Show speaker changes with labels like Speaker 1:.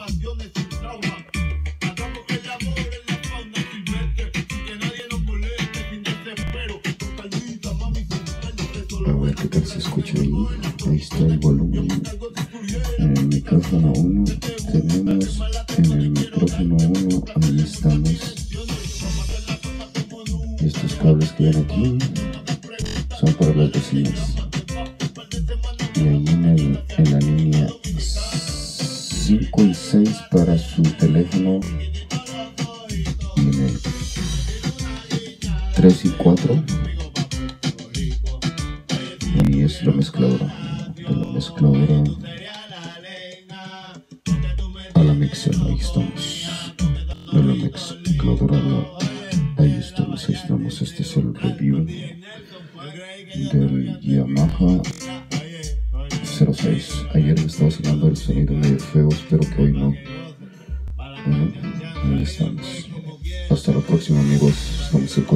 Speaker 1: A ver qué tal se escucha ahí. Ahí está el volumen. En el micrófono 1 tenemos, en el micrófono 1 ahí estamos. Y estos cables que ven aquí son para las bocinas. Y ahí en la línea 5 y 6 para su teléfono. Y en el 3 y 4. Y es la mezcladora. De la mezcladora a la mixer. Ahí estamos. De la mezcladora ahí estamos. Este es el review del Yamaha 06. Ayer me estaba sonando el sonido medio feo, espero que hoy no. Bueno, ahí estamos. Hasta la próxima, amigos. Estamos en